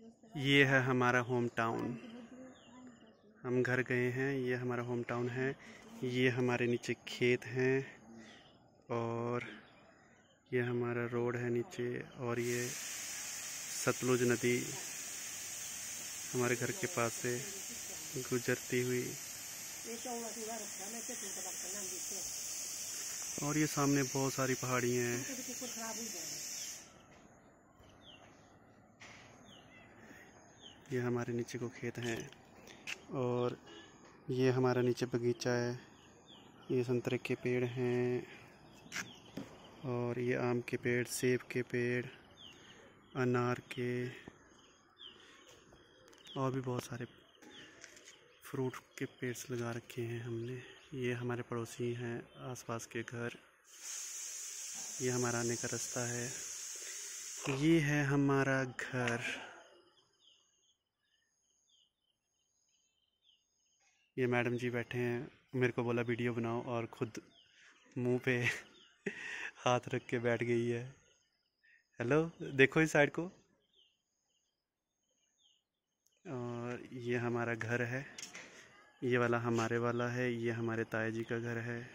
ये है हमारा होम टाउन। हम घर गए हैं, ये हमारा होम टाउन है। ये हमारे नीचे खेत हैं और ये हमारा रोड है नीचे, और ये सतलुज नदी हमारे घर के पास से गुजरती हुई, और ये सामने बहुत सारी पहाड़ियाँ हैं। ये हमारे नीचे को खेत हैं और ये हमारा नीचे बगीचा है। ये संतरे के पेड़ हैं और ये आम के पेड़, सेब के पेड़, अनार के, और भी बहुत सारे फ्रूट के पेड़ लगा रखे हैं हमने। ये हमारे पड़ोसी हैं, आसपास के घर। ये हमारा आने का रास्ता है। ये है हमारा घर। ये मैडम जी बैठे हैं, मेरे को बोला वीडियो बनाओ और खुद मुंह पे हाथ रख के बैठ गई है। हेलो, देखो इस साइड को। और ये हमारा घर है। ये वाला हमारे वाला है। ये हमारे ताया जी का घर है।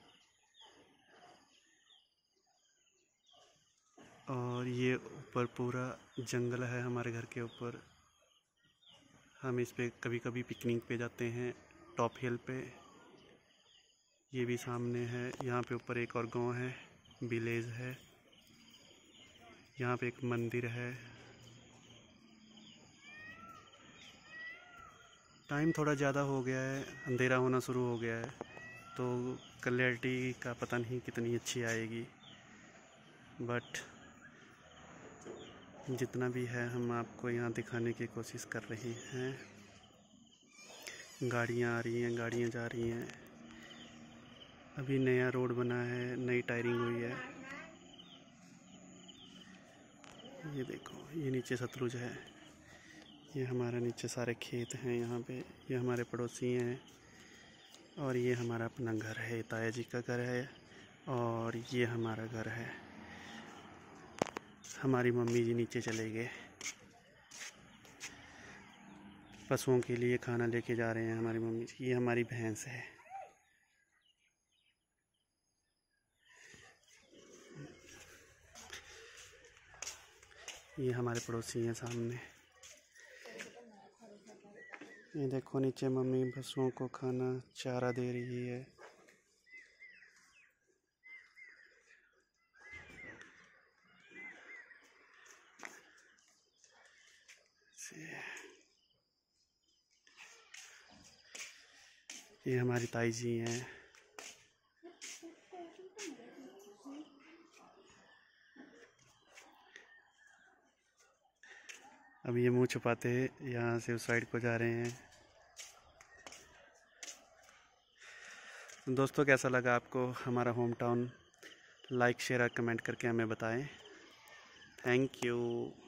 और ये ऊपर पूरा जंगल है हमारे घर के ऊपर। हम इस पे कभी कभी पिकनिक पे जाते हैं, टॉप हिल पे। ये भी सामने है। यहाँ पे ऊपर एक और गांव है, विलेज है। यहाँ पे एक मंदिर है। टाइम थोड़ा ज़्यादा हो गया है, अंधेरा होना शुरू हो गया है, तो क्लैरिटी का पता नहीं कितनी अच्छी आएगी, बट जितना भी है हम आपको यहाँ दिखाने की कोशिश कर रहे हैं। गाड़ियाँ आ रही हैं, गाड़ियाँ जा रही हैं। अभी नया रोड बना है, नई टायरिंग हुई है। ये देखो, ये नीचे सतलुज है। ये हमारा नीचे सारे खेत हैं यहाँ पे। ये हमारे पड़ोसी हैं और ये हमारा अपना घर है, ताया जी का घर है। और ये हमारा घर है। हमारी मम्मी जी नीचे चले गए, पशुओं के लिए खाना लेके जा रहे हैं हमारी मम्मी जी। ये हमारी भैंस है। ये हमारे पड़ोसी हैं सामने। ये देखो नीचे मम्मी पशुओं को खाना चारा दे रही है। ये हमारी ताई जी हैं। अब ये मुंह छुपाते यहाँ से उस साइड को जा रहे हैं। दोस्तों, कैसा लगा आपको हमारा होम टाउन? लाइक, शेयर और कमेंट करके हमें बताएं। Thank you.